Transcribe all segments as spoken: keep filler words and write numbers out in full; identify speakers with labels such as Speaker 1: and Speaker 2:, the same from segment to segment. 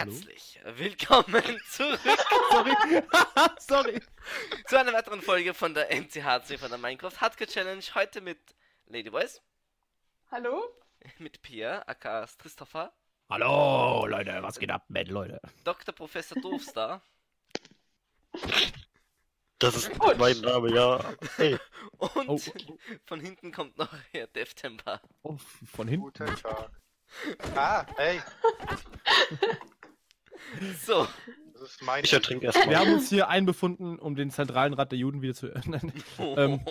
Speaker 1: Herzlich willkommen zurück
Speaker 2: Sorry. Sorry.
Speaker 1: zu einer weiteren Folge von der M C H C, von der Minecraft Hardcore Challenge. Heute mit Lady Voice.
Speaker 3: Hallo?
Speaker 1: Mit Pia, aka Christopher.
Speaker 2: Hallo, Leute, was geht ab, mit Leute?
Speaker 1: Doktor Professor Doofstar.
Speaker 4: Das ist mein Name, ja. Hey.
Speaker 1: Und
Speaker 2: Oh.
Speaker 1: von hinten kommt noch Herr Deftemper.
Speaker 2: Oh, von hinten.
Speaker 5: Guten Tag. Ah, hey,
Speaker 1: So,
Speaker 5: das ist mein.
Speaker 4: Ich ertrinke
Speaker 2: Wir
Speaker 4: erstmal.
Speaker 2: haben uns hier einbefunden, um den zentralen Rat der Juden wieder zu öffnen. Ähm.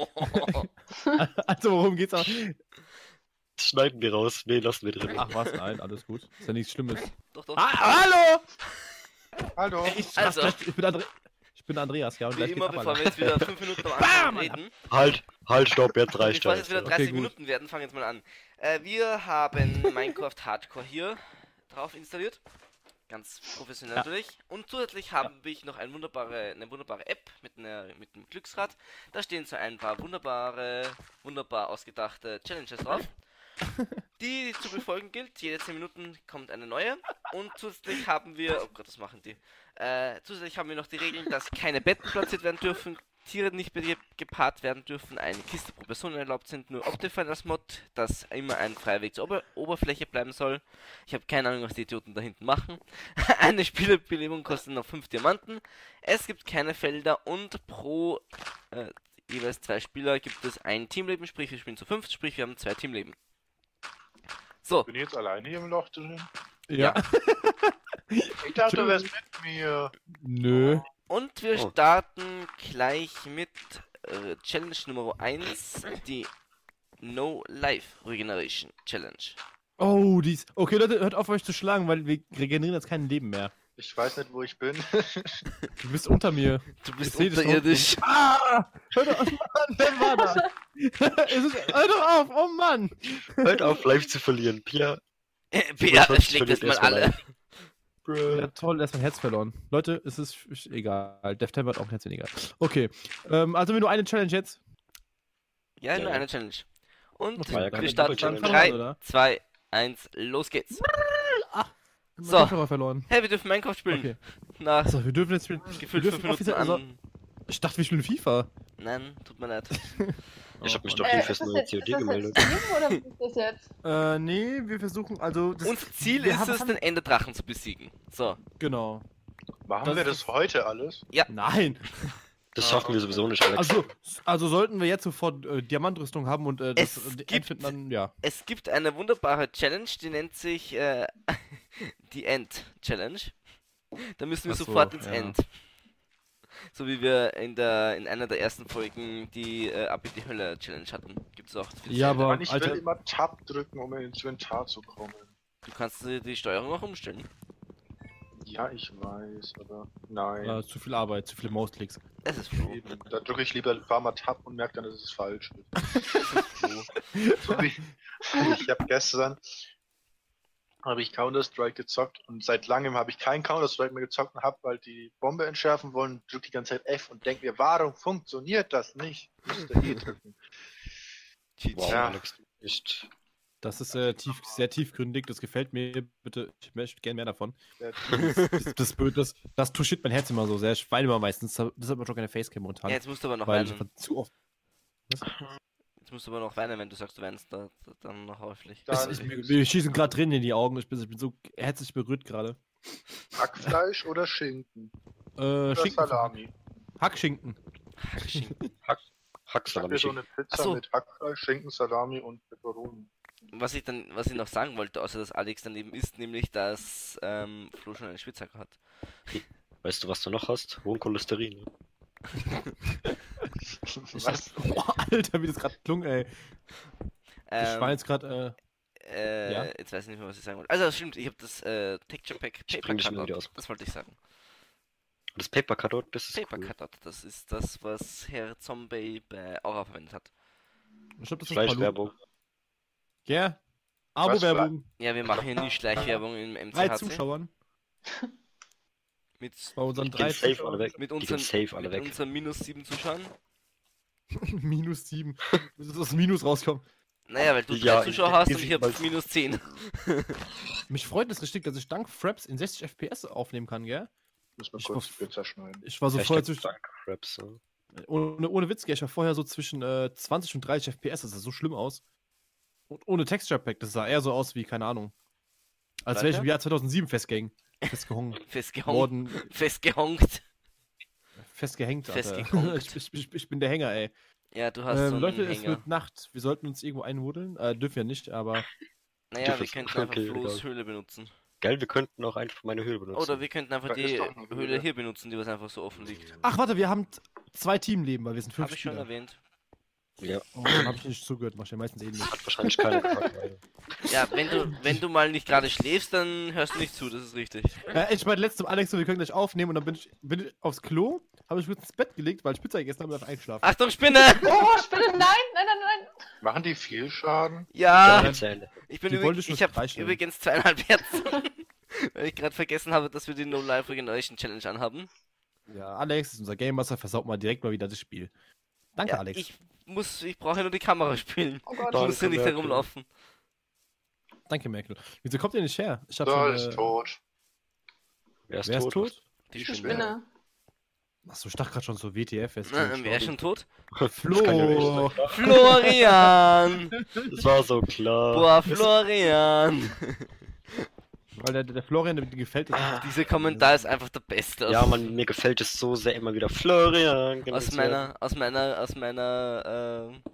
Speaker 2: Also, worum geht's auch?
Speaker 4: Schneiden wir raus. Nee, lassen wir drin.
Speaker 2: Ach was, nein, alles gut. Ist ja nichts Schlimmes.
Speaker 1: doch, doch.
Speaker 2: Ah, hallo!
Speaker 5: Hallo.
Speaker 2: Ich,
Speaker 1: Also.
Speaker 2: also. ich, bin Andre ich bin Andreas, ja, und
Speaker 1: Wie
Speaker 2: gleich
Speaker 1: immer,
Speaker 2: geht's
Speaker 1: bevor
Speaker 2: ab,
Speaker 1: wir jetzt wieder fünf Minuten am
Speaker 2: Bam!
Speaker 1: Anfang reden.
Speaker 4: Halt, halt, stopp, jetzt reicht
Speaker 1: Bevor es jetzt wieder
Speaker 4: das.
Speaker 1: dreißig
Speaker 2: Okay, gut.
Speaker 1: Minuten werden, fangen wir jetzt mal an. Äh, wir haben Minecraft Hardcore hier drauf installiert. Ganz professionell
Speaker 2: Ja.
Speaker 1: natürlich. Und zusätzlich habe ich noch eine wunderbare, eine wunderbare App mit, einer, mit einem Glücksrad. Da stehen so ein paar wunderbare, wunderbar ausgedachte Challenges drauf, die zu befolgen gilt. Jede zehn Minuten kommt eine neue. Und zusätzlich haben wir, oh Gott, was machen die? Äh, zusätzlich haben wir noch die Regeln, dass keine Betten platziert werden dürfen, Tiere nicht bei dir gepaart werden dürfen, eine Kiste pro Person erlaubt sind, nur Optifine als Mod, dass immer ein freier Weg zur Ober Oberfläche bleiben soll. Ich habe keine Ahnung, was die Idioten da hinten machen. Eine Spielerbelebung kostet noch fünf Diamanten. Es gibt keine Felder und pro äh, jeweils zwei Spieler gibt es ein Teamleben, sprich wir spielen zu fünf, sprich wir haben zwei Teamleben. So,
Speaker 5: Bin ich jetzt alleine hier im Loch drin?
Speaker 2: Ja.
Speaker 5: Ich dachte, du wärst mit mir.
Speaker 2: Nö.
Speaker 1: und wir
Speaker 4: Oh.
Speaker 1: starten gleich mit äh, Challenge Nummer eins, die No Life Regeneration Challenge.
Speaker 2: Oh, dies. Okay, Leute, hört auf euch zu schlagen, weil wir regenerieren jetzt kein Leben mehr.
Speaker 5: Ich weiß nicht, wo ich bin.
Speaker 2: Du bist unter mir.
Speaker 1: Du bist
Speaker 2: Ich seh das
Speaker 1: unterirdisch.
Speaker 2: Ah! Hör doch auf, Mann, wer war da? Es ist, hör doch auf, oh Mann!
Speaker 4: Hört auf, live zu verlieren. Pia.
Speaker 1: Äh, Bea
Speaker 4: fünfzig
Speaker 1: schlägt jetzt mal
Speaker 4: erstmal
Speaker 1: alle.
Speaker 4: live.
Speaker 2: Ja, toll, erstmal Herz verloren. Leute, es ist ist egal. Deftemper hat auch ein Herz weniger. Okay, ähm, also nur eine Challenge jetzt.
Speaker 1: Ja, nur
Speaker 4: Ja.
Speaker 1: eine Challenge. Und
Speaker 2: Okay,
Speaker 4: War ja
Speaker 1: wir
Speaker 4: keine
Speaker 1: starten
Speaker 4: Doppel-Challenge.
Speaker 1: in
Speaker 2: Verloren,
Speaker 1: drei,
Speaker 2: oder?
Speaker 1: zwei, eins, los geht's.
Speaker 2: So.
Speaker 1: So.
Speaker 2: Aber verloren.
Speaker 1: Hey, wir dürfen Minecraft spielen.
Speaker 2: Okay.
Speaker 1: Nach
Speaker 2: Achso, wir dürfen jetzt spielen.
Speaker 1: gefühlt
Speaker 2: wir
Speaker 1: fünf
Speaker 2: dürfen
Speaker 1: Minuten
Speaker 2: offiziell-
Speaker 1: an.
Speaker 2: Ich dachte, wir spielen FIFA.
Speaker 1: Nein, tut mir leid.
Speaker 4: Ich hab mich
Speaker 2: Oh,
Speaker 4: doch
Speaker 2: Mann.
Speaker 4: nie
Speaker 3: Äh,
Speaker 4: fürs
Speaker 3: ist das
Speaker 4: neue
Speaker 3: jetzt,
Speaker 4: C O
Speaker 3: ist
Speaker 4: D
Speaker 3: das
Speaker 4: gemeldet.
Speaker 3: jetzt Stream oder wie ist das jetzt?
Speaker 2: Äh, nee, wir versuchen, also... Das,
Speaker 1: Unser Ziel
Speaker 2: wir
Speaker 1: ist
Speaker 2: haben-
Speaker 1: es, den Enderdrachen zu besiegen. So.
Speaker 2: Genau.
Speaker 5: Machen
Speaker 2: Das
Speaker 5: wir
Speaker 2: ist-
Speaker 5: das heute alles?
Speaker 2: Nein.
Speaker 4: Das schaffen wir sowieso nicht, Alex.
Speaker 2: Also, also sollten wir jetzt sofort äh, Diamantrüstung haben und äh, das
Speaker 1: Es
Speaker 2: äh,
Speaker 1: gibt-
Speaker 2: Endfinden dann, ja.
Speaker 1: Es gibt eine wunderbare Challenge, die nennt sich äh, die End Challenge. Da müssen wir
Speaker 2: Ach so,
Speaker 1: sofort ins
Speaker 2: ja.
Speaker 1: End. So wie wir in der in einer der ersten Folgen die äh, Ab in die Hölle Challenge hatten. Gibt's auch. speziell.
Speaker 2: Ja, aber,
Speaker 5: Mann, ich
Speaker 2: Alter,
Speaker 5: will immer Tab drücken, um ins Inventar zu kommen.
Speaker 1: Du kannst die, die Steuerung auch umstellen.
Speaker 5: Ja, ich weiß, aber nein.
Speaker 2: äh, zu viel Arbeit, zu viele Mausklicks.
Speaker 1: Es ist froh.
Speaker 5: Eben. Da drücke ich lieber ein paar Mal Tab und merke dann, dass es falsch ist. So wie, ich habe gestern habe ich Counter-Strike gezockt und seit langem habe ich kein Counter-Strike mehr gezockt und habe, weil die Bombe entschärfen wollen, drückt die ganze Zeit F und denke mir, warum funktioniert das nicht? Müsste E drücken.
Speaker 4: Wow,
Speaker 5: Ja.
Speaker 4: Alex, echt.
Speaker 2: Das ist äh, tief, sehr tiefgründig, das gefällt mir. Bitte, ich möchte gerne mehr davon.
Speaker 5: Der-
Speaker 2: Das, das, das, das, das touchiert mein Herz immer so sehr. Ich weine immer meistens, deshalb hat man schon keine Facecam momentan.
Speaker 1: Ja, jetzt musst du aber noch
Speaker 2: weil ich
Speaker 1: weinen.
Speaker 2: einfach zu oft.
Speaker 1: Jetzt musst du aber noch weinen, wenn du sagst, du weinst da, da, dann noch häufig.
Speaker 5: Da-
Speaker 2: Ich, ich, mir, mir schießen gerade Tränen in die Augen. Ich bin, ich bin so herzlich berührt gerade.
Speaker 5: Hackfleisch oder Schinken?
Speaker 2: Äh,
Speaker 5: Oder
Speaker 2: Schinken.
Speaker 5: Salami?
Speaker 2: Hackschinken.
Speaker 1: Hackschinken.
Speaker 5: Ich hab
Speaker 4: Hacksalami.
Speaker 5: mir so eine Pizza
Speaker 1: Ach so.
Speaker 5: mit Hackfleisch, Schinken, Salami und Peperoni.
Speaker 1: Was ich dann, was ich noch sagen wollte, außer dass Alex daneben ist, nämlich, dass ähm, Flo schon einen Spitzhacker hat.
Speaker 4: Weißt du, was du noch hast? Hohen Cholesterin.
Speaker 5: Was?
Speaker 2: Boah, Alter, wie das gerade klung, ey. Ich war
Speaker 1: Ähm,
Speaker 2: jetzt gerade,
Speaker 1: äh,
Speaker 2: ja.
Speaker 1: jetzt weiß ich nicht mehr, was ich sagen wollte. Also, das stimmt, ich habe das äh, Texture Pack
Speaker 4: Ich
Speaker 1: Paper
Speaker 4: bring dich immer wieder
Speaker 1: Cutout.
Speaker 4: aus.
Speaker 1: Das wollte ich sagen.
Speaker 4: Das Paper Cutout, das ist
Speaker 1: Paper
Speaker 4: cool.
Speaker 1: Cutout, das ist das, was Herr Zombie bei Aura verwendet hat.
Speaker 2: äh, ich glaube, das ist Palou.
Speaker 4: Fleischwerbung.
Speaker 2: Ja. Abo-Werbung.
Speaker 1: Ja, wir machen hier nie Schleichwerbung im
Speaker 2: Drei
Speaker 1: M C H C.
Speaker 2: Zuschauern.
Speaker 1: Mit,
Speaker 2: Bei unseren
Speaker 4: Die
Speaker 2: drei
Speaker 4: gehen safe
Speaker 2: Zuschauern.
Speaker 4: alle weg.
Speaker 1: mit
Speaker 4: Die
Speaker 1: unseren,
Speaker 4: gehen safe alle
Speaker 1: mit
Speaker 4: weg.
Speaker 1: unseren minus sieben Zuschauern.
Speaker 2: Minus sieben. Bis das Minus rauskommt.
Speaker 1: Naja, weil du
Speaker 4: Ja,
Speaker 1: drei Zuschauer
Speaker 4: ich-
Speaker 1: hast
Speaker 4: ich-
Speaker 1: und ich hab
Speaker 4: ich-
Speaker 1: minus zehn.
Speaker 2: Mich freut es richtig, dass ich dank Fraps in sechzig F P S aufnehmen kann, gell?
Speaker 5: Muss man
Speaker 2: Ich
Speaker 5: kurz
Speaker 2: muss-
Speaker 5: die Pizza schneiden.
Speaker 2: Ich war so
Speaker 4: Hashtag
Speaker 2: vorher zwischen.
Speaker 4: Dank Raps, ne?
Speaker 2: Ohne, ohne Witz, gell, ich war vorher so zwischen äh, zwanzig und dreißig F P S, das sah so schlimm aus. Und ohne Texture Pack, das sah eher so aus wie, keine Ahnung. Als wäre ich im
Speaker 1: Warte.
Speaker 2: Jahr zweitausendsieben festgehängt. Festgehungen.
Speaker 1: Festgehongt.
Speaker 2: worden.
Speaker 1: Festgehongt.
Speaker 2: Festgehängt, Alter.
Speaker 1: Festgehongt.
Speaker 2: ich, ich, ich bin der Hänger, ey.
Speaker 1: Ja, du hast
Speaker 2: Ähm,
Speaker 1: so einen
Speaker 2: Leute, es
Speaker 1: Hänger.
Speaker 2: wird Nacht. Wir sollten uns irgendwo einwuddeln. Äh, dürfen wir nicht, aber.
Speaker 1: Naja,
Speaker 4: Dürfen
Speaker 1: wir
Speaker 4: es-
Speaker 1: könnten einfach
Speaker 4: okay,
Speaker 1: Flo's
Speaker 4: egal.
Speaker 1: Höhle benutzen.
Speaker 4: Geil, wir könnten auch einfach meine Höhle benutzen.
Speaker 1: Oder wir könnten einfach
Speaker 5: Da
Speaker 1: die
Speaker 5: ist doch eine
Speaker 1: Höhle
Speaker 5: Höhle.
Speaker 1: hier benutzen, die was einfach so offen liegt.
Speaker 2: Ach, warte, wir haben t- zwei Teamleben, weil wir sind fünf
Speaker 1: Habe ich schon
Speaker 2: Spieler.
Speaker 1: erwähnt.
Speaker 4: Ja,
Speaker 2: Oh, dann hab ich nicht zugehört, mach ich ja meistens eh nicht.
Speaker 4: hat wahrscheinlich keiner gehört. weil-
Speaker 1: Ja, wenn du, wenn du mal nicht gerade schläfst, dann hörst du nicht zu, das ist richtig.
Speaker 2: Ja, ich meinte letztens zum Alex, so, wir können gleich aufnehmen und dann bin ich, bin ich aufs Klo, habe ich kurz ins Bett gelegt, weil ich Pizza gegessen habe und einfach eingeschlafen.
Speaker 1: Achtung, Spinne!
Speaker 3: Oh, Spinne, nein, nein, nein, nein.
Speaker 5: Machen die viel Schaden?
Speaker 1: Ja!
Speaker 4: Erzähl.
Speaker 1: Ich bin
Speaker 2: Die wollte
Speaker 1: übrigens,
Speaker 2: ich
Speaker 1: ich
Speaker 2: nur
Speaker 1: habe
Speaker 2: streicheln.
Speaker 1: übrigens zweieinhalb Herzen. Weil ich gerade vergessen habe, dass wir die No Life Regeneration Challenge anhaben.
Speaker 2: Ja, Alex ist unser Game Master, versaut mal direkt mal wieder das Spiel. Danke,
Speaker 1: Ja,
Speaker 2: Alex.
Speaker 1: ich muss, ich brauche ja nur die Kamera spielen.
Speaker 3: Oh Gott.
Speaker 1: Ich
Speaker 4: Danke,
Speaker 1: muss hier nicht
Speaker 4: Merkel.
Speaker 1: herumlaufen.
Speaker 2: Danke, Merkel. Wieso kommt ihr nicht her? Ich hab
Speaker 5: Da
Speaker 2: schon,
Speaker 5: ist
Speaker 2: äh,
Speaker 5: tot.
Speaker 4: Wer ist
Speaker 2: Wer ist
Speaker 4: tot?
Speaker 2: tot?
Speaker 1: Die
Speaker 5: Die
Speaker 1: Spinne.
Speaker 3: Spinne.
Speaker 2: Achso, ich dachte gerade schon so W T F. Ist
Speaker 1: Na, wer ist schon tot?
Speaker 2: Flo!
Speaker 1: Florian!
Speaker 4: Das war so klar.
Speaker 1: Boah, Florian!
Speaker 2: Weil der, der Florian, der, der gefällt es.
Speaker 1: Dieser Kommentar ist einfach der beste.
Speaker 4: Ja, man, mir gefällt es so sehr immer wieder. Florian! genannt
Speaker 1: Aus
Speaker 4: zu werden.
Speaker 1: meiner, aus meiner, aus meiner, ähm...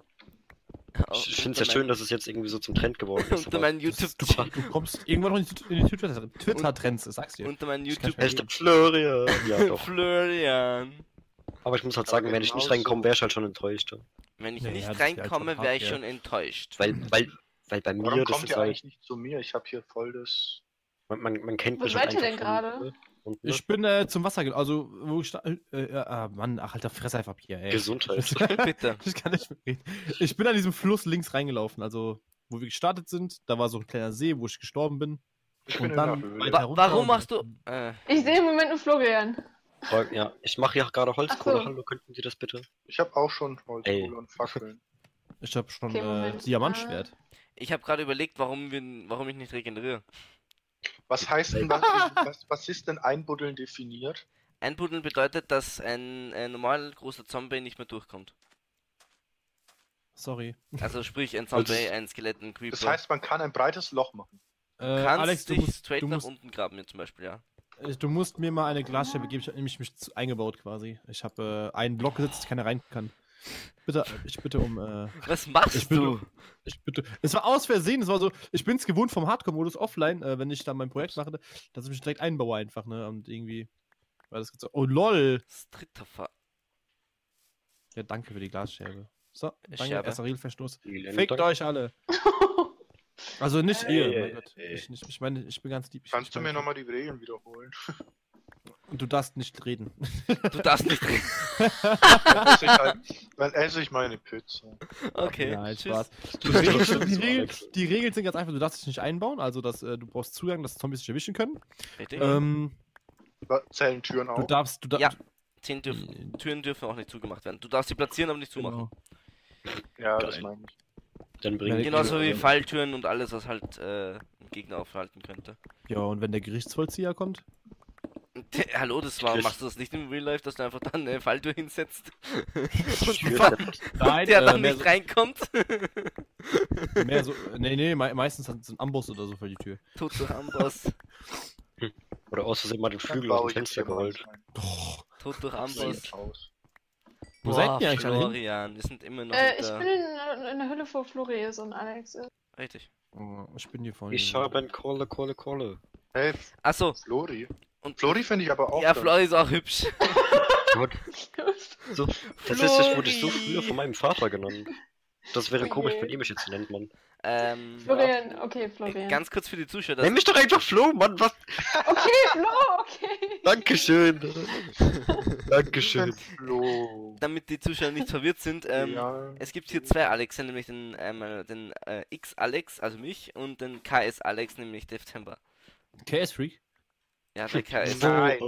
Speaker 4: Ich finde es ja schön, dass es jetzt irgendwie so zum Trend geworden ist.
Speaker 1: Unter
Speaker 4: aber-
Speaker 1: meinen
Speaker 2: Du,
Speaker 1: YouTube...
Speaker 2: du kommst irgendwann noch in die, in die Twitter- Twitter-Trends, sag's dir.
Speaker 1: Unter meinen
Speaker 2: Ich kann
Speaker 1: YouTube...
Speaker 2: nicht
Speaker 4: Hashtag Florian! Ja, doch.
Speaker 1: Florian!
Speaker 4: Aber ich muss halt sagen, wenn ich nicht
Speaker 5: Genauso.
Speaker 4: reinkomme, wäre ich halt schon enttäuscht.
Speaker 1: Wenn ich
Speaker 2: Ja,
Speaker 1: nicht
Speaker 2: ja, das wär halt
Speaker 1: reinkomme,
Speaker 2: schon
Speaker 1: wäre
Speaker 2: hart,
Speaker 1: ich
Speaker 2: ja.
Speaker 1: schon enttäuscht.
Speaker 4: Weil, weil, weil bei mir,
Speaker 5: Warum
Speaker 4: das
Speaker 5: kommt
Speaker 4: ist
Speaker 5: ihr
Speaker 4: halt.
Speaker 5: eigentlich nicht zu mir? Ich habe hier voll das...
Speaker 4: Man, man, man kennt
Speaker 3: Wo
Speaker 4: mich halt
Speaker 3: seid ihr
Speaker 4: einfach
Speaker 3: denn
Speaker 4: von-
Speaker 3: gerade?
Speaker 4: Und,
Speaker 2: Ich bin äh, zum Wasser, ge- also wo ich sta- äh, äh, ah, Mann, ach alter Fress einfach Bier, ey.
Speaker 4: Gesundheit.
Speaker 1: Bitte.
Speaker 2: Ich kann nicht mehr reden. Ich bin an diesem Fluss links reingelaufen, also wo wir gestartet sind, da war so ein kleiner See, wo ich gestorben bin.
Speaker 5: Ich
Speaker 2: Und
Speaker 5: bin
Speaker 2: dann
Speaker 5: in der Höhle.
Speaker 2: weiter
Speaker 1: Wa
Speaker 2: runter
Speaker 1: warum
Speaker 2: und-
Speaker 1: machst du... Äh,
Speaker 3: Ich sehe im Moment nur Florian.
Speaker 4: Ja, ich mache ja gerade Holzkohle.
Speaker 3: Ach so.
Speaker 4: Hallo, könnten Sie das bitte?
Speaker 5: Ich habe auch schon
Speaker 4: Ey.
Speaker 5: Holzkohle und Fackeln.
Speaker 2: Ich hab schon
Speaker 3: Okay,
Speaker 2: äh,
Speaker 3: Moment.
Speaker 2: Diamantschwert.
Speaker 1: ich habe gerade überlegt, warum, wir, warum ich nicht regeneriere.
Speaker 5: Was heißt denn, was, was, was ist denn Einbuddeln definiert?
Speaker 1: Einbuddeln bedeutet, dass ein, ein normal großer Zombie nicht mehr durchkommt.
Speaker 2: Sorry.
Speaker 1: Also sprich, ein Zombie,
Speaker 4: Also-
Speaker 1: ein Skelett, ein Creeper.
Speaker 5: Das heißt, man kann ein breites Loch machen.
Speaker 2: Äh,
Speaker 1: du kannst
Speaker 2: Alex, du
Speaker 1: dich
Speaker 2: musst,
Speaker 1: straight
Speaker 2: du,
Speaker 1: nach
Speaker 2: musst,
Speaker 1: unten graben, mir zum Beispiel, ja.
Speaker 2: äh, du musst mir mal eine Glasscheibe geben. Ich habe nämlich mich zu, eingebaut quasi. Ich habe äh, einen Block gesetzt, dass keiner rein kann. Bitte, ich bitte um. Äh,
Speaker 1: Was machst
Speaker 2: ich
Speaker 1: du?
Speaker 2: bitte, ich bitte. Es war aus Versehen. Es war so. Ich bin es gewohnt vom Hardcore-Modus offline, äh, wenn ich da mein Projekt mache, dass ich mich direkt einbaue einfach, ne? Und irgendwie. Weil das so. Oh lol.
Speaker 1: Dritter Fa
Speaker 2: Ja, danke für die Glasscheibe. So, danke,
Speaker 1: Scherbe.
Speaker 2: erster Regelverstoß.
Speaker 4: Vielen
Speaker 2: Fickt
Speaker 4: Dank.
Speaker 2: euch alle. Also nicht
Speaker 5: Ey,
Speaker 2: ihr,
Speaker 5: ey,
Speaker 2: mein Gott.
Speaker 5: ey.
Speaker 2: Ich, nicht, ich meine, ich bin ganz lieb. Ich,
Speaker 5: Kannst
Speaker 2: ich
Speaker 5: du mir
Speaker 2: meine-
Speaker 5: nochmal die Regeln wiederholen?
Speaker 2: Und du darfst nicht reden.
Speaker 1: Du darfst nicht reden.
Speaker 5: Dann esse ich, halt, dann esse ich meine Pizza.
Speaker 1: Okay,
Speaker 2: Nein,
Speaker 1: tschüss.
Speaker 2: Spaß. Die,
Speaker 4: Das
Speaker 2: Regeln,
Speaker 4: stimmt
Speaker 2: die,
Speaker 4: so,
Speaker 2: Regeln,
Speaker 4: Alex.
Speaker 2: die Regeln sind ganz einfach, du darfst dich nicht einbauen, also dass, äh, du brauchst Zugang, dass Zombies dich erwischen können.
Speaker 1: Richtig?
Speaker 2: Ähm,
Speaker 5: Zählen Türen
Speaker 2: du
Speaker 5: auch?
Speaker 2: darfst, du
Speaker 1: Ja.
Speaker 2: darfst.
Speaker 1: Zehn dürfen, Türen dürfen auch nicht zugemacht werden. Du darfst sie platzieren, aber nicht zumachen.
Speaker 2: Genau.
Speaker 5: Ja, das
Speaker 4: Geil.
Speaker 5: meine ich.
Speaker 4: Dann bringen
Speaker 2: Ja,
Speaker 1: Genauso wie
Speaker 4: Fall.
Speaker 1: Falltüren und alles, was halt äh, einen Gegner aufhalten könnte.
Speaker 2: Ja, und wenn der Gerichtsvollzieher kommt?
Speaker 1: Hallo, das war,
Speaker 4: Chris.
Speaker 1: machst du das nicht im Real Life, dass du einfach dann eine Falltür hinsetzt und
Speaker 2: Nein,
Speaker 1: der
Speaker 2: äh,
Speaker 1: dann
Speaker 2: mehr,
Speaker 1: nicht reinkommt?
Speaker 2: so, mehr so. Nee, nee, me meistens hat es ein Amboss oder so vor die Tür.
Speaker 1: Tut durch Amboss.
Speaker 4: Oder aus Versehen mal den
Speaker 5: Dann
Speaker 4: Flügel
Speaker 5: baue
Speaker 4: aus
Speaker 5: ich
Speaker 4: dem
Speaker 5: jetzt
Speaker 4: Fenster
Speaker 5: hier mal
Speaker 4: geholt.
Speaker 5: ein
Speaker 2: Doch.
Speaker 1: Tut durch
Speaker 5: Amboss
Speaker 1: Amboss.
Speaker 5: aus.
Speaker 2: Wo seid ihr eigentlich alle hin?
Speaker 1: Florian, wir sind immer noch
Speaker 3: Äh,
Speaker 1: in
Speaker 3: ich
Speaker 1: der...
Speaker 3: bin in, in der Höhle, wo Flori ist und Alex ist.
Speaker 1: Richtig.
Speaker 2: Oh, ich bin hier vorne.
Speaker 4: Ich habe ein Kohle, Kohle, Kohle.
Speaker 5: Hey,
Speaker 1: Achso,
Speaker 5: Flori.
Speaker 1: und...
Speaker 5: Flori finde ich aber auch
Speaker 1: Ja,
Speaker 5: ganz-
Speaker 1: Flori ist auch hübsch.
Speaker 4: Gott, so, tatsächlich wurde ich so früher von meinem Vater genannt. Das wäre komisch, wenn ihr mich jetzt nennt, Mann.
Speaker 1: Ähm,
Speaker 3: Florian, okay, Florian.
Speaker 1: ganz kurz für die Zuschauer, das
Speaker 4: Nenn mich doch einfach Flo, Mann, was?
Speaker 3: Okay, Flo, okay.
Speaker 4: Dankeschön. Dankeschön.
Speaker 5: Flo.
Speaker 1: damit die Zuschauer nicht verwirrt sind, ähm,
Speaker 5: ja.
Speaker 1: es gibt hier zwei Alexe, nämlich den, einmal den äh, X-Alex, also mich, und den K S-Alex, nämlich Deftember.
Speaker 2: K S-Freak?
Speaker 1: Ja, der K S.
Speaker 5: Nein.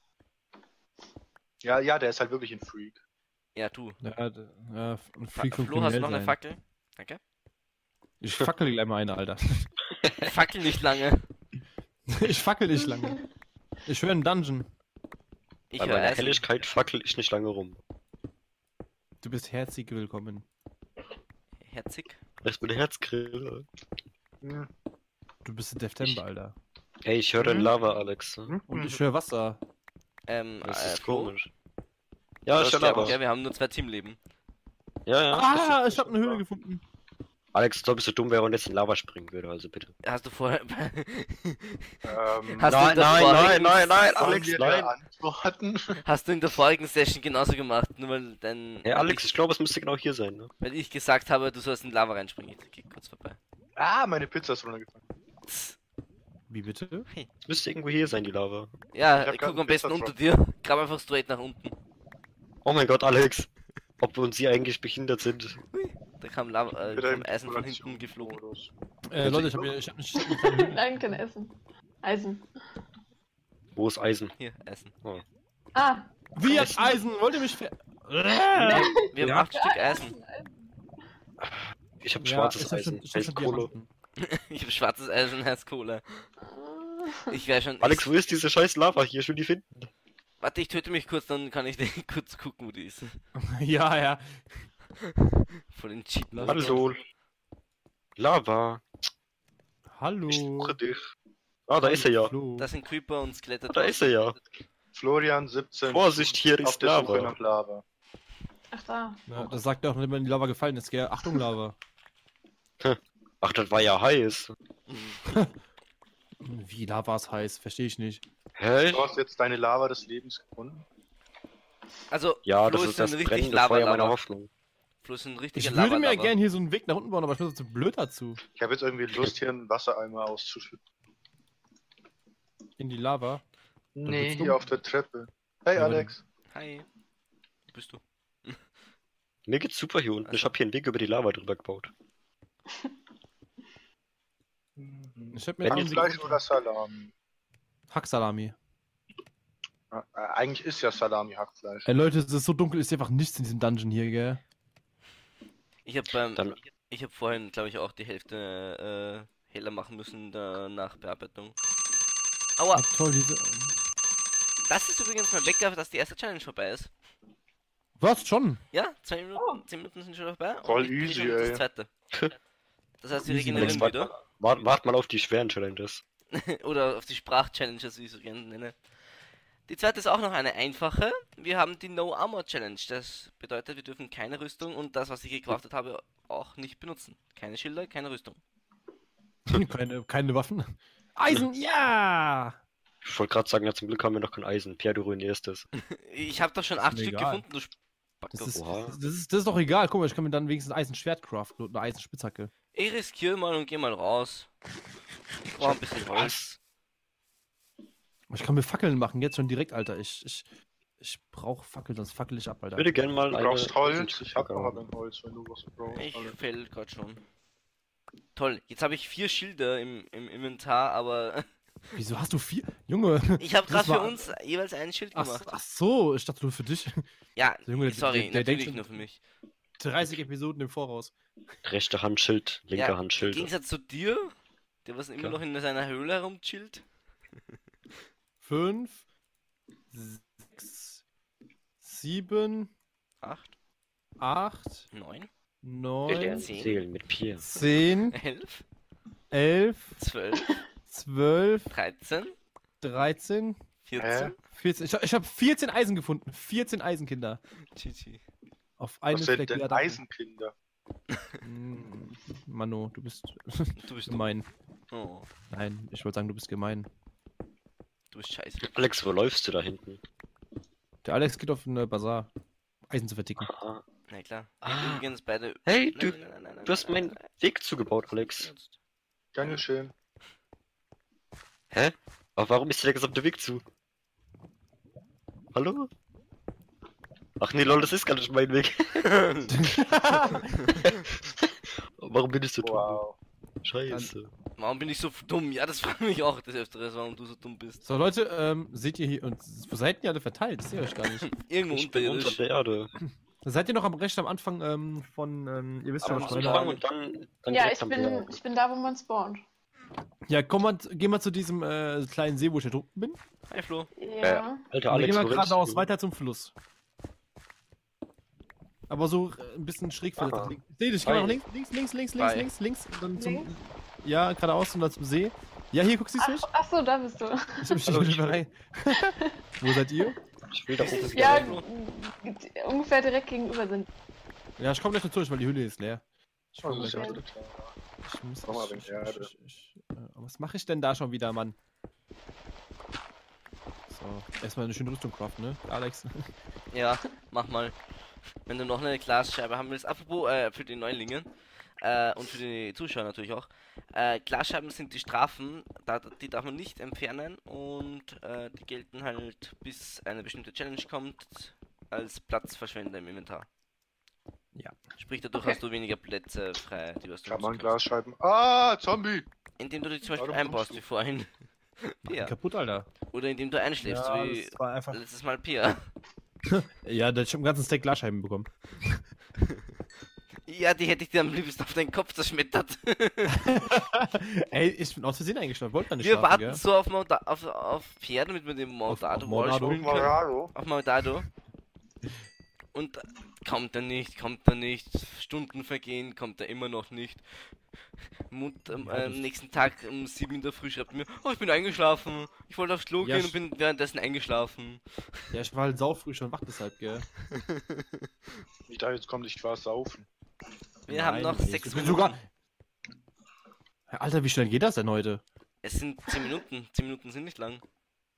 Speaker 5: ja, ja, der ist halt wirklich ein Freak.
Speaker 1: Ja, du.
Speaker 2: Ja, d- ja, ein
Speaker 1: Fa
Speaker 2: Freak von
Speaker 1: Flo, hast du
Speaker 2: kriminell
Speaker 1: noch eine
Speaker 2: sein.
Speaker 1: Fackel? Danke.
Speaker 2: Ich fackel gleich mal eine, Alter.
Speaker 1: Fackel nicht lange.
Speaker 2: Ich fackel nicht lange. Ich höre einen Dungeon.
Speaker 1: Ich
Speaker 4: Bei
Speaker 1: höre
Speaker 4: meiner
Speaker 1: Eisen.
Speaker 4: Helligkeit fackel ich nicht lange rum.
Speaker 2: Du bist herzlich willkommen.
Speaker 1: Herzig.
Speaker 4: Ich bin Herzgrill.
Speaker 5: Hm.
Speaker 2: Du bist in September, Alter.
Speaker 4: Ey, ich höre den
Speaker 5: Mhm.
Speaker 4: Lava, Alex.
Speaker 2: Und ich höre Wasser.
Speaker 1: Ähm,
Speaker 4: Das
Speaker 1: äh,
Speaker 4: ist
Speaker 1: Flo?
Speaker 4: komisch. Ja,
Speaker 5: Das
Speaker 4: ich höre
Speaker 5: ist
Speaker 4: Lava.
Speaker 1: Ja, wir haben nur zwei Teamleben.
Speaker 4: Ja, ja.
Speaker 2: Ah, ich habe eine Höhle gefunden.
Speaker 4: Alex, du bist so dumm, wäre und jetzt in Lava springen würde, also bitte.
Speaker 1: Hast du vorher...
Speaker 5: Ähm,
Speaker 1: Hast du
Speaker 4: Nein,
Speaker 1: in der
Speaker 4: nein,
Speaker 1: vorigen-
Speaker 4: nein, nein, nein,
Speaker 5: sollen
Speaker 4: Alex,
Speaker 5: wir
Speaker 4: nein.
Speaker 5: da antworten?
Speaker 1: Hast du in der vorigen Session genauso gemacht, nur weil dein...
Speaker 4: Hey, Alex, ich glaube, es müsste genau hier sein, ne?
Speaker 1: Weil ich gesagt habe, du sollst in Lava reinspringen. Ich geh kurz vorbei.
Speaker 5: Ah, meine Pizza ist runtergefallen.
Speaker 1: Tss.
Speaker 2: Wie bitte?
Speaker 4: Es müsste irgendwo hier sein, die Lava.
Speaker 1: Ja,
Speaker 5: Ich hab
Speaker 1: guck
Speaker 5: grad
Speaker 1: am
Speaker 5: einen
Speaker 1: besten
Speaker 5: Pizza
Speaker 1: unter dir. Grab einfach straight nach unten.
Speaker 4: Oh mein Gott, Alex. Ob uns hier eigentlich behindert sind.
Speaker 1: Da kam, Lava, äh,
Speaker 5: Wieder
Speaker 1: kam
Speaker 5: im
Speaker 1: Eisen von hinten geflogen.
Speaker 5: Explorationsmodus.
Speaker 2: Äh, Leute, ich habe mir, ich hab mich. Ich hab
Speaker 3: Nein, kein Essen. Eisen.
Speaker 4: Wo ist Eisen?
Speaker 1: Hier, Eisen.
Speaker 3: Ah.
Speaker 2: Wie hat Eisen? Wollt ihr mich ver...
Speaker 1: Wir haben
Speaker 2: Ja.
Speaker 1: acht Stück Eisen.
Speaker 4: Ich hab
Speaker 2: Ja,
Speaker 4: schwarzes
Speaker 2: ich hab schon,
Speaker 4: Eisen.
Speaker 2: ich hab
Speaker 4: Heißt
Speaker 2: schon
Speaker 4: Kohle.
Speaker 2: Diamanten.
Speaker 1: Ich habe schwarzes Eisen, Herz Kohle. Ich wäre schon...
Speaker 4: Alex,
Speaker 1: ich,
Speaker 4: wo ist diese scheiß Lava hier? Ich will die finden.
Speaker 1: warte, ich töte mich kurz, dann kann ich den kurz gucken, wo die ist.
Speaker 2: Ja, ja.
Speaker 1: Von den Cheat.
Speaker 4: Hallo. Lava.
Speaker 2: Hallo.
Speaker 5: Ich suche dich.
Speaker 4: Ah, da ist er ja.
Speaker 2: Flo.
Speaker 1: Das sind Creeper und Skelette.
Speaker 4: Ah, da ist er ja.
Speaker 5: Florian siebzehn.
Speaker 4: Vorsicht, hier
Speaker 5: auf
Speaker 4: ist
Speaker 5: der Suche
Speaker 4: Lava.
Speaker 5: nach Lava.
Speaker 3: Ach da.
Speaker 2: Ja, das sagt er auch, wenn man in die Lava gefallen ist, gell? Achtung, Lava.
Speaker 4: Ach, das war ja heiß.
Speaker 2: Wie Lava ist heiß? Verstehe ich nicht.
Speaker 4: Hä?
Speaker 5: Du hast jetzt deine Lava des Lebens gefunden.
Speaker 1: Also,
Speaker 4: Ja,
Speaker 1: Flo
Speaker 4: das ist
Speaker 1: ein
Speaker 4: das
Speaker 1: richtig
Speaker 4: brennende
Speaker 1: Lava,
Speaker 4: Feuer meiner
Speaker 1: Lava.
Speaker 4: Hoffnung.
Speaker 1: Flo ist ein richtiger
Speaker 2: Ich
Speaker 1: Lava,
Speaker 2: würde mir
Speaker 1: Lava.
Speaker 2: gerne hier so einen Weg nach unten bauen, aber ich bin so zu blöd dazu.
Speaker 5: Ich habe jetzt irgendwie Lust, hier einen Wassereimer auszuschütten.
Speaker 2: In die Lava.
Speaker 5: Nee,
Speaker 2: wird's dumm.
Speaker 5: hier auf der Treppe. Hey,
Speaker 2: Ja,
Speaker 5: Alex.
Speaker 1: Hi. Wo bist du?
Speaker 4: Mir geht's super hier unten. Ich habe hier einen Weg über die Lava drüber gebaut.
Speaker 2: Ich hab mir
Speaker 4: Wenn
Speaker 2: einen
Speaker 4: die
Speaker 2: Weg-
Speaker 5: Fleisch oder Salami?
Speaker 2: Hacksalami.
Speaker 5: Ah, äh, eigentlich ist ja Salami Hackfleisch.
Speaker 2: Ey Leute, es ist so dunkel, ist einfach nichts in diesem Dungeon hier, gell?
Speaker 1: Ich habe beim...
Speaker 4: Dann-
Speaker 1: Ich habe vorhin, glaube ich, auch die Hälfte äh, heller machen müssen der nach Bearbeitung. Aua,
Speaker 2: Ah, toll, diese.
Speaker 1: das ist übrigens mein Wecker, dass die erste Challenge vorbei ist.
Speaker 2: Was schon?
Speaker 1: Ja, zwei Minuten, zehn Minuten sind schon vorbei. und
Speaker 5: Voll
Speaker 1: ich bin
Speaker 5: easy,
Speaker 1: schon
Speaker 5: ey.
Speaker 1: Das zweite. Das heißt, wir
Speaker 2: Easy,
Speaker 1: regenerieren
Speaker 4: Alex,
Speaker 1: wieder.
Speaker 4: Wart, wart mal auf die schweren Challenges.
Speaker 1: Oder auf die Sprach-Challenges, wie ich so gerne nenne. Die zweite ist auch noch eine einfache. Wir haben die No Armor Challenge. Das bedeutet, wir dürfen keine Rüstung und das, was ich gecraftet habe, auch nicht benutzen. Keine Schilder, keine Rüstung.
Speaker 2: keine, keine Waffen. Eisen, ja!
Speaker 4: Ich wollte gerade sagen, ja, zum Glück haben wir noch kein Eisen. Pierre, du ruinierst es.
Speaker 1: Ich habe doch schon acht
Speaker 2: mir
Speaker 1: Stück
Speaker 2: egal.
Speaker 1: gefunden, du Spacko.
Speaker 2: Das ist,
Speaker 4: Oha.
Speaker 2: das, ist, das ist doch egal. Guck mal, ich kann mir dann wenigstens ein Eisenschwert craften und eine Eisenspitzhacke.
Speaker 1: Ich riskiere mal und geh mal raus. Ich brauche ein bisschen Holz.
Speaker 2: Ich kann mir Fackeln machen, jetzt schon direkt, Alter. Ich, ich, ich brauche Fackeln, sonst fackel ich ab,
Speaker 4: Ich
Speaker 2: Alter.
Speaker 4: würde gerne mal
Speaker 5: Du
Speaker 4: eine...
Speaker 5: brauchst Holz. Ich hab
Speaker 4: Eisenspitzhacke
Speaker 5: aber
Speaker 4: haben.
Speaker 5: ein Holz, wenn du was brauchst.
Speaker 1: Ich
Speaker 5: Alex.
Speaker 1: fäll grad schon. Toll, jetzt habe ich vier Schilder im, im Inventar, aber
Speaker 2: Wieso hast du vier? Junge!
Speaker 1: ich habe
Speaker 2: Das
Speaker 1: gerade für
Speaker 2: war-
Speaker 1: uns jeweils ein Schild
Speaker 2: Ach,
Speaker 1: gemacht.
Speaker 2: ach so, ich dachte nur für dich.
Speaker 1: Ja,
Speaker 2: Junge, der-
Speaker 1: sorry,
Speaker 2: der- der
Speaker 1: natürlich
Speaker 2: denkt schon-
Speaker 1: nur für mich.
Speaker 2: dreißig Episoden im Voraus.
Speaker 4: Rechte Hand Schild, linke
Speaker 1: Ja,
Speaker 4: Hand
Speaker 1: Im
Speaker 4: Schild.
Speaker 1: Gegensatz zu dir, der was immer
Speaker 4: Klar.
Speaker 1: noch in seiner Höhle herumchillt.
Speaker 2: Fünf, sechs, sieben,
Speaker 1: Acht,
Speaker 2: acht,
Speaker 1: neun,
Speaker 2: neun,
Speaker 1: Zehn.
Speaker 4: Zählen mit Pierre.
Speaker 2: zehn,
Speaker 1: elf,
Speaker 2: elf,
Speaker 1: zwölf,
Speaker 2: zwölf,
Speaker 1: dreizehn,
Speaker 2: dreizehn,
Speaker 1: vierzehn.
Speaker 2: vierzehn. Ich, ich habe vierzehn Eisen gefunden. vierzehn Eisenkinder.
Speaker 1: G G.
Speaker 2: Auf einem
Speaker 5: Was sind
Speaker 2: Fleck.
Speaker 5: denn
Speaker 2: Erde.
Speaker 5: Eisenkinder?
Speaker 2: Mm, Mano, du bist
Speaker 1: Du bist
Speaker 2: gemein.
Speaker 1: Oh,
Speaker 2: Nein, ich wollte sagen, du bist gemein.
Speaker 1: du bist scheiße.
Speaker 4: Alex, wo läufst du da hinten?
Speaker 2: Der Alex geht auf eine Bazar. Eisen zu verticken.
Speaker 4: Ah.
Speaker 1: Na klar.
Speaker 4: Ah.
Speaker 1: Übrigens beide.
Speaker 4: Hey,
Speaker 1: Nein,
Speaker 4: du,
Speaker 1: nein, nein, nein, nein,
Speaker 4: du hast
Speaker 1: nein,
Speaker 4: meinen
Speaker 1: nein,
Speaker 4: Weg zugebaut, Alex.
Speaker 1: nein.
Speaker 5: Gern geschehen.
Speaker 4: Hä? Aber warum ist dir der gesamte Weg zu? Hallo? Ach nee, lol, das ist gar nicht mein Weg. Warum bin ich so dumm?
Speaker 5: Wow.
Speaker 4: Scheiße.
Speaker 1: Warum bin ich so dumm? Ja, das frage mich auch des Öfteren, warum du so dumm bist.
Speaker 2: So, Leute, ähm, seht ihr hier, und wo seid ihr alle verteilt? Ich sehe euch gar nicht.
Speaker 1: Irgendwo
Speaker 4: Ich bin unter
Speaker 1: unterirdisch.
Speaker 4: der Erde.
Speaker 2: Seid ihr noch am recht am Anfang ähm, von, ähm, ihr wisst schon,
Speaker 4: Aber
Speaker 2: was
Speaker 4: am
Speaker 2: ich
Speaker 4: Anfang
Speaker 2: meine.
Speaker 4: und dann, dann
Speaker 3: Ja,
Speaker 4: direkt
Speaker 3: ich
Speaker 4: am
Speaker 3: bin,
Speaker 4: Berg.
Speaker 3: ich bin da, wo man spawnt.
Speaker 2: Ja, komm mal, geh mal zu diesem äh, kleinen See, wo ich da drunten bin.
Speaker 1: Hi Flo.
Speaker 3: Ja.
Speaker 4: Alter,
Speaker 2: Und dann
Speaker 4: Alex,
Speaker 2: gehen wir
Speaker 4: wo rennst
Speaker 2: geradeaus
Speaker 4: du?
Speaker 2: weiter zum Fluss. Aber so äh, ein bisschen schräg
Speaker 4: Aha.
Speaker 2: versetzt. Ich seh dich, ich geh mal
Speaker 4: Hi.
Speaker 2: nach links, links, links, links, links,
Speaker 1: Hi.
Speaker 2: links, links. Und dann zum.
Speaker 3: Links?
Speaker 2: Ja, geradeaus und dann zum See. Ja, hier guckst du mich.
Speaker 3: Ach, ach so, da bist du.
Speaker 2: Ich hab mich
Speaker 4: Hallo,
Speaker 2: nicht
Speaker 4: ich-
Speaker 2: mehr rein. Wo seid ihr?
Speaker 4: Ich will da oben wieder
Speaker 3: Ja,
Speaker 4: rein.
Speaker 3: g- ungefähr direkt gegenüber sind.
Speaker 2: Ja, ich komm gleich dazu, weil die Hülle ist leer. Ich, komm
Speaker 5: Oh, das
Speaker 2: gleich
Speaker 5: ist ja
Speaker 2: dazu.
Speaker 5: total-
Speaker 2: Ich muss.
Speaker 5: Komm mal
Speaker 2: Ich,
Speaker 5: wegen
Speaker 2: ich,
Speaker 5: Erde.
Speaker 2: ich, ich, äh, was mache ich denn da schon wieder, Mann? So, erstmal eine schöne Rüstung craften, ne? Alex.
Speaker 1: Ja, mach mal. Wenn du noch eine Glasscheibe haben willst. Apropos äh, für die Neulinge äh, und für die Zuschauer natürlich auch. Äh, Glasscheiben sind die Strafen, da, die darf man nicht entfernen und äh, die gelten halt bis eine bestimmte Challenge kommt als Platzverschwender im Inventar.
Speaker 2: Ja.
Speaker 1: Sprich, dadurch
Speaker 3: Okay.
Speaker 1: hast du weniger Plätze frei, die was du
Speaker 5: Kann man
Speaker 1: nutzen kannst.
Speaker 5: Glasscheiben. Ah, Zombie!
Speaker 1: Indem du dich zum Beispiel
Speaker 5: Warum
Speaker 1: einbaust
Speaker 5: kommst du?
Speaker 1: wie vorhin. Pia.
Speaker 2: Kaputt, Alter.
Speaker 1: Oder indem du einschläfst wie
Speaker 2: das war einfach.
Speaker 1: letztes Mal Pia.
Speaker 2: Ja, da hab ich hab einen ganzen Stack Glasscheiben bekommen.
Speaker 1: Ja, die hätte ich dir am liebsten auf deinen Kopf zerschmettert.
Speaker 2: Ey, ich bin aus Versehen eingeschlafen, wollte da nicht
Speaker 1: Wir
Speaker 2: schlafen,
Speaker 1: warten
Speaker 2: gell?
Speaker 1: so auf, Mauda auf, auf Pierre, damit wir den Maudado
Speaker 2: auf
Speaker 1: Wall
Speaker 2: Maudado.
Speaker 1: spielen können.
Speaker 5: Marado.
Speaker 1: Auf Maudado. Und kommt er nicht, kommt er nicht. Stunden vergehen, kommt er immer noch nicht. Mut, ähm,
Speaker 2: Ja,
Speaker 1: am
Speaker 2: das-
Speaker 1: nächsten Tag um sieben in der Früh schreibt er mir, oh, ich bin eingeschlafen. Ich wollte aufs Klo
Speaker 2: Ja,
Speaker 1: gehen und bin währenddessen eingeschlafen.
Speaker 2: Ja, ich war halt saufrüh schon wach deshalb, gell?
Speaker 5: Ich dachte, jetzt kommt, ich war saufen.
Speaker 1: Wir haben noch
Speaker 2: nicht.
Speaker 1: sechs
Speaker 2: Ich bin
Speaker 1: Minuten.
Speaker 2: sogar. Ja, Alter, wie schnell geht das denn heute?
Speaker 1: Es sind zehn Minuten. zehn Minuten sind nicht lang.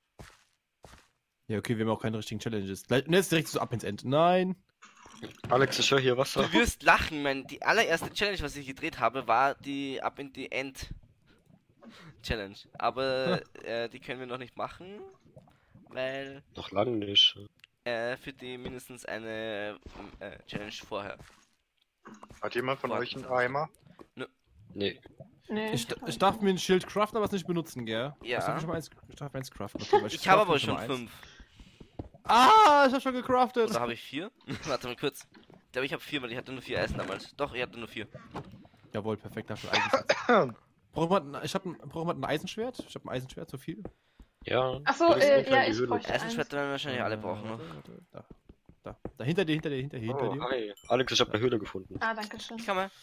Speaker 2: Ja, okay, wir haben auch keine richtigen Challenges. Gleich- Und jetzt direkt so ab ins End. Nein.
Speaker 4: Alex, ich höre hier Wasser.
Speaker 1: Du wirst lachen, mein. Die allererste Challenge, was ich gedreht habe, war die Up in the End Challenge. Aber äh, die können wir noch nicht machen, weil
Speaker 4: Noch lange nicht.
Speaker 1: äh, für die mindestens eine äh, Challenge vorher.
Speaker 5: Hat jemand von
Speaker 1: Warte.
Speaker 5: euch einen Eimer?
Speaker 4: Nee.
Speaker 3: Nee.
Speaker 2: Ich, ich darf mir ein Schild craften, aber es nicht benutzen, gell?
Speaker 1: Ja.
Speaker 2: Ich darf, schon mal eins, ich darf eins craften. Okay, weil
Speaker 1: Ich habe
Speaker 2: crafte
Speaker 1: aber schon
Speaker 2: mal eins.
Speaker 1: fünf.
Speaker 2: Ah, ich hab schon gecraftet.
Speaker 1: Oder habe ich vier? Warte mal kurz. Ich glaube, ich habe vier, weil ich hatte nur vier Eisen damals. Doch, ich hatte nur vier.
Speaker 2: Jawohl, perfekt, dafür Eisenschwert. Braucht man, ich hab ein, braucht man ein Eisenschwert? Ich hab ein Eisenschwert, so viel.
Speaker 4: Ja.
Speaker 3: Ach so,
Speaker 4: wir sind
Speaker 3: äh,
Speaker 4: unten in
Speaker 3: ja,
Speaker 4: die
Speaker 3: ich
Speaker 4: Höhle.
Speaker 3: bräuchte eins.
Speaker 1: Eisenschwert werden wir wahrscheinlich alle brauchen noch.
Speaker 2: Warte, warte, Da, da, da, hinter dir, hinter dir, hinter dir, hinter
Speaker 4: Oh,
Speaker 2: dir.
Speaker 4: hi. Alex, ich habe eine Höhle gefunden.
Speaker 3: Ah, danke schön.
Speaker 1: Ich kann mal.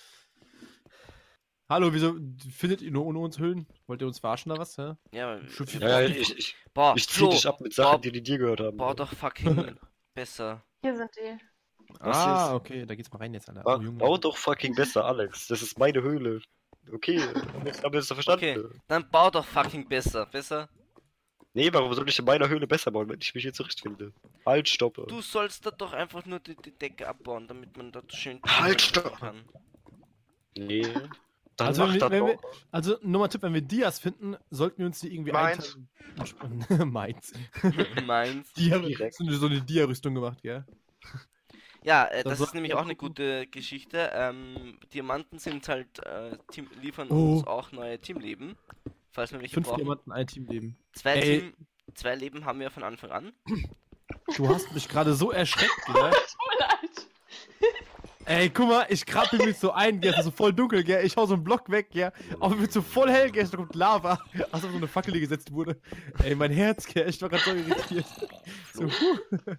Speaker 2: Hallo, wieso findet ihr nur ohne uns Höhlen? Wollt ihr uns verarschen oder was? Hä?
Speaker 1: Ja, aber-
Speaker 2: Schub-
Speaker 4: Ja, ja, ich, ich,
Speaker 1: Boah,
Speaker 4: ich zieh
Speaker 1: Flo,
Speaker 4: dich ab mit Sachen,
Speaker 1: boah,
Speaker 4: die, die dir gehört haben.
Speaker 1: Bau doch fucking besser.
Speaker 3: Hier sind die.
Speaker 4: Was
Speaker 2: Ah,
Speaker 4: ist?
Speaker 2: okay, da geht's mal rein jetzt, Alter.
Speaker 4: Ba
Speaker 2: Oh, Junge.
Speaker 4: bau doch fucking besser, Alex. Das ist meine Höhle. Okay, jetzt haben wir es verstanden.
Speaker 1: Okay, dann bau doch fucking besser. Besser?
Speaker 4: Nee, warum soll ich in meiner Höhle besser bauen, wenn ich mich hier zurechtfinde? Halt, stoppe.
Speaker 1: Du sollst da doch einfach nur die, die Decke abbauen, damit man da schön
Speaker 5: Halt,
Speaker 1: spielen
Speaker 5: stopp!
Speaker 1: kann.
Speaker 4: Nee. Dann
Speaker 2: Also,
Speaker 4: mach
Speaker 2: wenn wir,
Speaker 4: das
Speaker 2: wenn wir,
Speaker 4: doch.
Speaker 2: also nur mal Tipp, wenn wir Dias finden, sollten wir uns die irgendwie
Speaker 5: Meins.
Speaker 2: einteilen. Meins.
Speaker 1: Meins.
Speaker 2: Dia,
Speaker 4: Direkt.
Speaker 2: so eine, so eine Dia-Rüstung gemacht, gell?
Speaker 1: Ja, äh,
Speaker 2: Dann
Speaker 1: das
Speaker 2: sollten
Speaker 1: ist nämlich
Speaker 2: wir
Speaker 1: auch eine
Speaker 2: gucken.
Speaker 1: gute Geschichte. Ähm, Diamanten sind halt, äh, Team, liefern
Speaker 2: Oh.
Speaker 1: uns auch neue Teamleben. Falls wir welche
Speaker 2: Fünf
Speaker 1: brauchen.
Speaker 2: Diamanten, ein Teamleben.
Speaker 1: Zwei,
Speaker 2: Ey.
Speaker 1: Team, zwei Leben haben wir von Anfang an.
Speaker 2: Du hast mich gerade so erschreckt, gell?
Speaker 3: Tut mir leid.
Speaker 2: Ey, guck mal, ich krabbel mich so ein, gell? Es ist so voll dunkel, gell? Ich hau so einen Block weg, gell? Aber wird so voll hell, gell? Da kommt Lava. Als ob so eine Fackel hier gesetzt wurde. Ey, mein Herz, gell? Ich war gerade so irritiert. So, huh.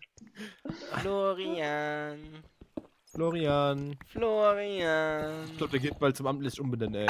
Speaker 1: Florian.
Speaker 2: Florian.
Speaker 1: Florian.
Speaker 2: Ich glaube, der geht bald zum Amtlich umbenennen, ey.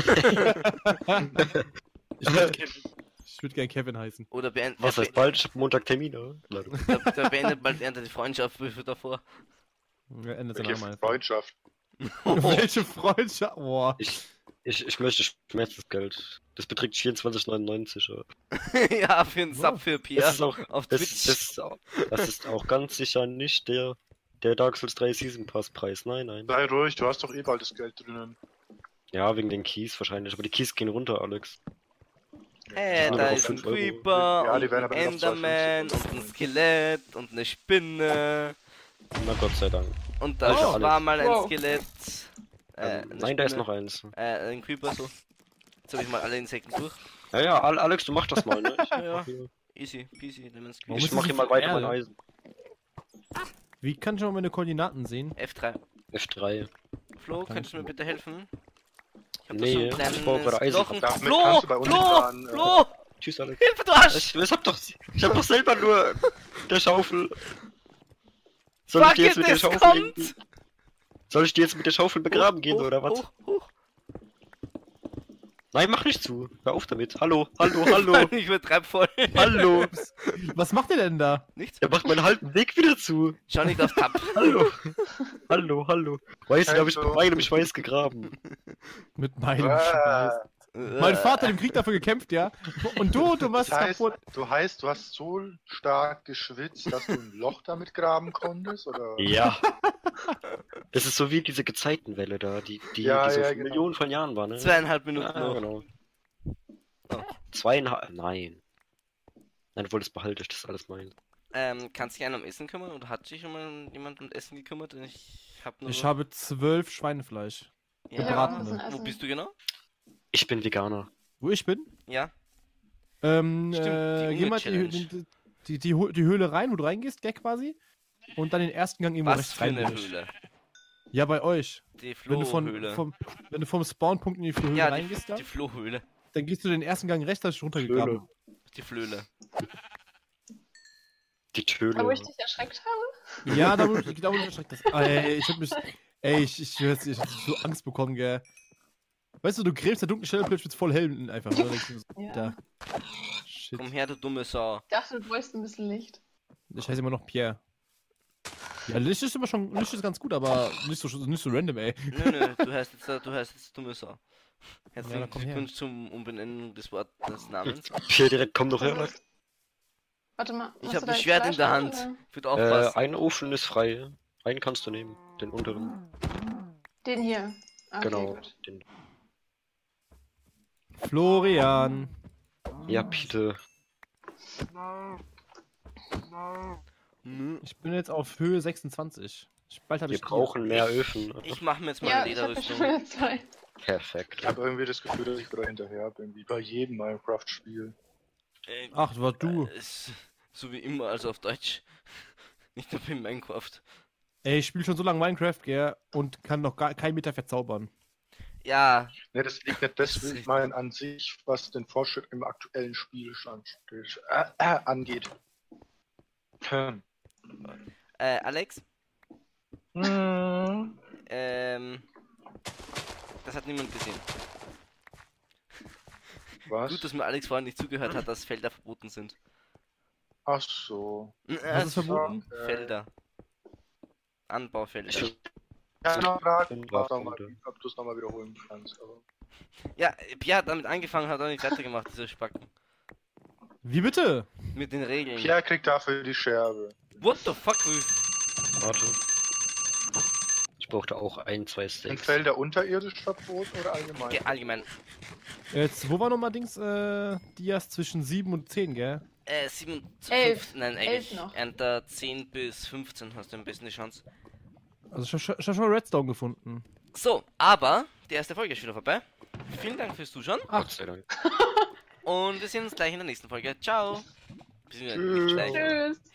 Speaker 2: Ich würde ich würd gern Kevin heißen.
Speaker 1: Oder beendet,
Speaker 4: Was heißt bald? Ich hab Montag Termine. Leute.
Speaker 1: da, da beendet bald er die Freundschaft wie viel davor.
Speaker 2: Er ändert seinen
Speaker 5: Welche
Speaker 2: Namen
Speaker 5: Freundschaft.
Speaker 2: einfach. Welche Freundschaft? Boah.
Speaker 4: Ich, ich, ich möchte Schmerzensgeld. Das beträgt vierundzwanzig neunundneunzig.
Speaker 1: Ja, für einen Sub für
Speaker 4: Das
Speaker 1: Pia
Speaker 4: ist auch,
Speaker 1: auf
Speaker 4: das,
Speaker 1: Twitch.
Speaker 4: das, ist auch- das ist auch ganz sicher nicht der, der Dark Souls drei Season Pass Preis. Nein, nein.
Speaker 5: Sei ruhig, du hast doch eh bald das Geld drinnen.
Speaker 4: Ja, wegen den Keys wahrscheinlich. Aber die Keys gehen runter, Alex.
Speaker 1: Äh,
Speaker 4: nur
Speaker 1: da
Speaker 4: noch
Speaker 1: ist ein
Speaker 4: fünf Euro.
Speaker 1: Creeper
Speaker 5: Ja, die
Speaker 1: und
Speaker 5: werden
Speaker 1: ein
Speaker 5: aber noch
Speaker 1: Enderman
Speaker 5: zweihundertfünfzig
Speaker 1: und ein Skelett und eine Spinne.
Speaker 4: Na Gott sei Dank.
Speaker 1: Und da
Speaker 2: Oh.
Speaker 1: war mal ein
Speaker 3: Wow.
Speaker 1: Skelett. Äh,
Speaker 4: Ähm,
Speaker 1: eine
Speaker 4: nein, da ist
Speaker 1: Spinne,
Speaker 4: noch eins.
Speaker 1: Äh, ein Creeper so. Jetzt habe ich mal alle Insekten durch.
Speaker 4: Ja, ja, Al- Alex, du mach das mal, ne? Ich,
Speaker 1: Ja, ja.
Speaker 4: mach hier-
Speaker 1: Easy, peasy, lemon
Speaker 2: Warum
Speaker 1: squeezy.
Speaker 4: ich
Speaker 2: ist
Speaker 4: mach
Speaker 2: das
Speaker 4: hier
Speaker 2: so
Speaker 4: mal weiter
Speaker 2: viel
Speaker 4: mein
Speaker 2: Erde?
Speaker 4: Eisen.
Speaker 2: Wie kann ich mal meine Koordinaten sehen?
Speaker 1: F drei.
Speaker 4: F drei.
Speaker 1: Flo,
Speaker 2: Ach,
Speaker 1: könntest du mir
Speaker 2: danke.
Speaker 1: bitte helfen? Ich hab
Speaker 4: Nee,
Speaker 1: da so
Speaker 4: ich baue gerade
Speaker 1: ein
Speaker 4: Eisen.
Speaker 1: Loch.
Speaker 5: Damit
Speaker 1: Flo,
Speaker 5: kannst du bei uns
Speaker 1: Flo,
Speaker 5: fahren, äh,
Speaker 1: Flo,
Speaker 4: Tschüss, Alex.
Speaker 1: Hilfe, du Arsch!
Speaker 4: Ich, ich hab doch, ich hab doch selber nur der Schaufel. Soll ich
Speaker 1: Fuck
Speaker 4: dir jetzt
Speaker 1: it,
Speaker 4: mit der
Speaker 1: es
Speaker 4: Schaufel
Speaker 1: kommt!
Speaker 4: irgendwie- Soll ich dir jetzt mit der Schaufel begraben gehen,
Speaker 1: Hoch,
Speaker 4: oder was?
Speaker 1: Hoch, hoch.
Speaker 4: Nein, mach nicht zu. Hör auf damit. Hallo, hallo, hallo,
Speaker 1: Ich übertreib voll.
Speaker 4: hallo.
Speaker 2: Was macht ihr denn da?
Speaker 1: Nichts?
Speaker 4: Er macht meinen halben Weg wieder zu.
Speaker 1: Schau nicht auf Tab.
Speaker 4: Hallo. Hallo, hallo. Weißt du, da hab ich
Speaker 5: Also-
Speaker 4: mit meinem Schweiß gegraben.
Speaker 2: Mit meinem
Speaker 5: Ah,
Speaker 2: Scheiß. Mein Vater hat im Krieg dafür gekämpft, ja? Und du, du machst
Speaker 5: Das heißt,
Speaker 2: kaputt.
Speaker 5: du heißt, du hast so stark geschwitzt, dass du ein Loch damit graben konntest, oder?
Speaker 4: Ja. Das ist so wie diese Gezeitenwelle da, die, die,
Speaker 5: Ja,
Speaker 4: die so
Speaker 5: ja,
Speaker 4: vor
Speaker 5: genau.
Speaker 4: Millionen von Jahren war, ne?
Speaker 1: Zweieinhalb Minuten
Speaker 4: Ja,
Speaker 1: noch.
Speaker 4: genau.
Speaker 1: Oh.
Speaker 4: Zweieinhalb, nein. Nein, du wolltest behalte ich das alles meinen.
Speaker 1: Ähm, kannst du dich einen um Essen kümmern? Oder hat sich schon mal jemand um Essen gekümmert? Ich hab nur...
Speaker 2: Ich habe zwölf Schweinefleisch.
Speaker 1: ja,
Speaker 2: gebraten.
Speaker 3: Ich hab auch ein bisschen
Speaker 1: Wo
Speaker 3: Essen.
Speaker 1: bist du genau?
Speaker 4: Ich bin Veganer.
Speaker 2: Wo ich bin?
Speaker 1: Ja.
Speaker 2: Ähm,
Speaker 1: Stimmt, die
Speaker 2: äh, geh mal die,
Speaker 1: Unge-Challenge.
Speaker 2: die, die, die, Hö- die Höhle rein, wo du reingehst, gell, quasi. Und dann den ersten Gang irgendwo
Speaker 1: Was
Speaker 2: rechts
Speaker 1: für
Speaker 2: rein.
Speaker 1: eine
Speaker 2: würde ich.
Speaker 1: Höhle?
Speaker 2: Ja, bei euch.
Speaker 1: Die
Speaker 2: Wenn du, von,
Speaker 1: Flohhöhle.
Speaker 2: vom, wenn du vom Spawnpunkt in die Höhle
Speaker 1: Ja,
Speaker 2: reingehst,
Speaker 1: die,
Speaker 2: da,
Speaker 1: die Flohhöhle.
Speaker 2: dann gehst du den ersten Gang rechts, da ist runtergegraben.
Speaker 1: Die Flöhle.
Speaker 4: Die Töle.
Speaker 3: Aber wo ich dich erschreckt habe?
Speaker 2: Ja, da wurde ich, da wurde ich erschreckt. Das, ey, ich hab mich. Ey, ich, ich, ich, ich hab so Angst bekommen, gell. Weißt du, du gräbst der dunkle Stelle, plötzlich wird's voll hell einfach. Ne? Da denkst du so,
Speaker 3: Ja.
Speaker 2: da. Shit.
Speaker 1: Komm her, du dumme Sau.
Speaker 3: Ich dachte, du bräuchst ein bisschen Licht.
Speaker 2: Ich heiße immer noch Pierre. Ja, Licht ist immer schon. Licht ist ganz gut, aber nicht so, nicht so random, ey.
Speaker 1: Nö, nö, du heißt jetzt, du heißt jetzt dumme Sau.
Speaker 2: Ja,
Speaker 1: Herzlichen
Speaker 2: dann komm her.
Speaker 1: Glückwunsch zum Umbenennen des Wortes des Namens.
Speaker 4: Hier direkt, komm doch her. Leute.
Speaker 3: Warte mal.
Speaker 1: Ich
Speaker 3: hast
Speaker 1: hab
Speaker 3: du
Speaker 1: ein
Speaker 3: da jetzt
Speaker 1: Schwert in
Speaker 3: Fleisch
Speaker 1: der
Speaker 3: noch,
Speaker 1: Hand.
Speaker 3: oder?
Speaker 1: Ich würd
Speaker 4: Äh,
Speaker 1: aufpassen.
Speaker 4: ein Ofen ist frei. Einen kannst du nehmen. Den unteren.
Speaker 3: Den hier. Ah, okay,
Speaker 4: Genau.
Speaker 3: gut.
Speaker 4: Den.
Speaker 2: Florian.
Speaker 4: Ja, bitte.
Speaker 1: Nö.
Speaker 2: Ich bin jetzt auf Höhe sechsundzwanzig. Ich, bald hab
Speaker 4: Wir
Speaker 2: ich
Speaker 4: brauchen mehr Öfen.
Speaker 1: Ich mach mir jetzt mal
Speaker 3: Ja,
Speaker 1: eine
Speaker 3: ich hab schon
Speaker 1: Lederrüstung.
Speaker 3: wieder zwei.
Speaker 4: Perfekt.
Speaker 5: Ich habe irgendwie das Gefühl, dass ich wieder hinterher bin, wie bei jedem Minecraft-Spiel.
Speaker 1: Äh,
Speaker 2: Ach, war du.
Speaker 1: äh, ist so wie immer, also auf Deutsch. Nicht nur bei Minecraft.
Speaker 2: Ey, ich spiele schon so lange Minecraft, gell, und kann noch gar keinen Meter verzaubern.
Speaker 1: Ja,
Speaker 5: Ne, das liegt nicht deswegen, ich meine an sich, was den Fortschritt im aktuellen Spielstand äh, äh, angeht. Hm.
Speaker 1: äh, Alex,
Speaker 5: Hm.
Speaker 1: ähm, das hat niemand gesehen.
Speaker 5: Was?
Speaker 1: Gut, dass mir Alex vorhin nicht zugehört hat, dass Felder verboten sind.
Speaker 5: Ach so.
Speaker 1: Was
Speaker 2: ist verboten?
Speaker 1: Felder. Anbaufelder.
Speaker 4: Ich-
Speaker 5: Ja, noch fragen,
Speaker 4: Bin
Speaker 5: warte mal,
Speaker 4: Waffe.
Speaker 5: ob du es nochmal wiederholen kannst. Aber...
Speaker 1: Ja, Pierre hat damit angefangen, hat auch nicht weitergemacht, diese Spacken.
Speaker 2: Wie bitte?
Speaker 1: Mit den Regeln.
Speaker 5: Pierre kriegt dafür die Scherbe.
Speaker 1: What the fuck? wie-
Speaker 4: Warte. Ich brauchte auch ein, zwei
Speaker 5: Sind
Speaker 4: Steaks.
Speaker 5: Felder unterirdisch verboten oder allgemein?
Speaker 1: Okay, allgemein.
Speaker 2: Jetzt, wo war nochmal Dings, äh, Dias zwischen sieben und zehn, gell?
Speaker 1: Äh, sieben,
Speaker 3: Elf.
Speaker 1: fünf, nein,
Speaker 3: Elf
Speaker 1: eigentlich.
Speaker 3: noch.
Speaker 1: Enter zehn bis fünfzehn hast du am besten die Chance.
Speaker 2: Also, ich hab schon schon Redstone gefunden.
Speaker 1: So, aber die erste Folge ist wieder vorbei. Vielen Dank fürs Zuschauen
Speaker 4: Gott sei Dank.
Speaker 1: und wir sehen uns gleich in der nächsten Folge. Ciao. Bis
Speaker 5: Tschüss.
Speaker 1: gleich.
Speaker 3: Tschüss.